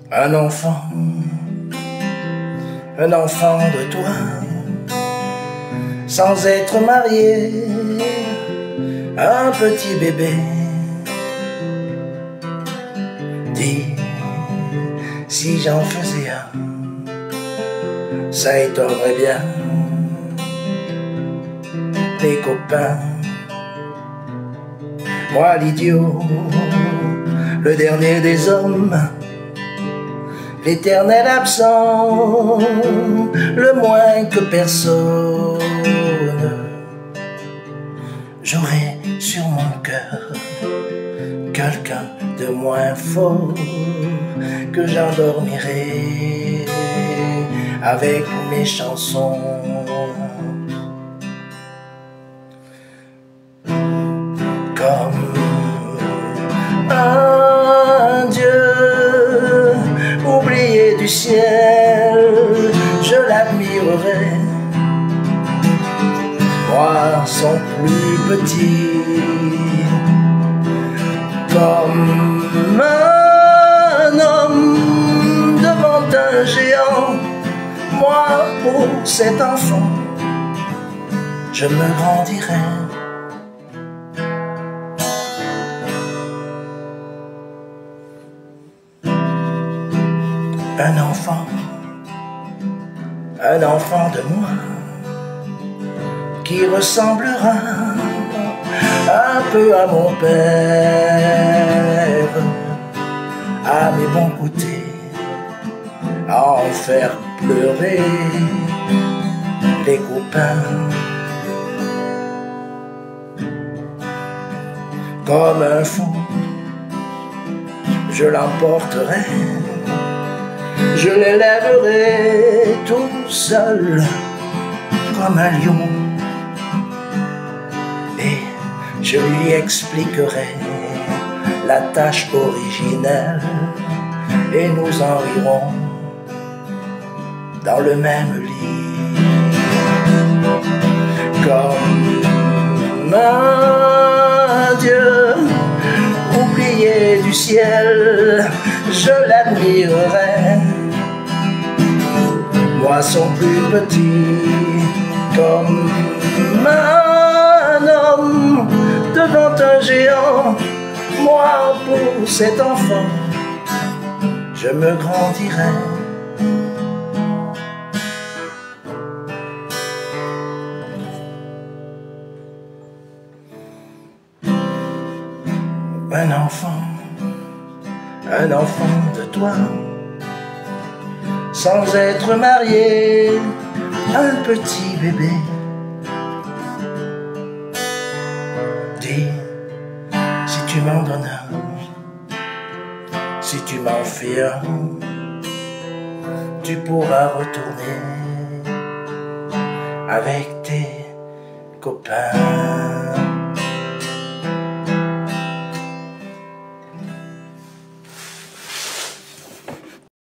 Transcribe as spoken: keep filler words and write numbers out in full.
Un enfant, un enfant de toi, sans être marié, un petit bébé. Dis, si j'en faisais un, ça étonnerait bien les copains. Moi l'idiot, le dernier des hommes, l'éternel absent, le moins que personne. J'aurai sur mon cœur quelqu'un de moins fort que j'endormirai avec mes chansons. Comme un Dieu oublié du ciel, je l'admirerai. Moi, son plus petit, comme un homme devant un géant. Moi, pour cet enfant, je me grandirai. Un enfant, un enfant de moi, qui ressemblera un peu à mon père, à mes bons côtés, à en faire pleurer les copains. Comme un fou, je l'emporterai, je l'élèverai tout seul comme un lion, et je lui expliquerai la tâche originelle, et nous en rirons dans le même lit. Comme un Dieu oublié du ciel, je l'admirerai. Moi, son plus petit, comme un homme devant un géant. Moi, pour cet enfant, je me grandirai. Un enfant, un enfant de toi, sans être marié, un petit bébé. Dis, si tu m'en donnes un, si tu m'en fais un, tu pourras retourner avec tes copains.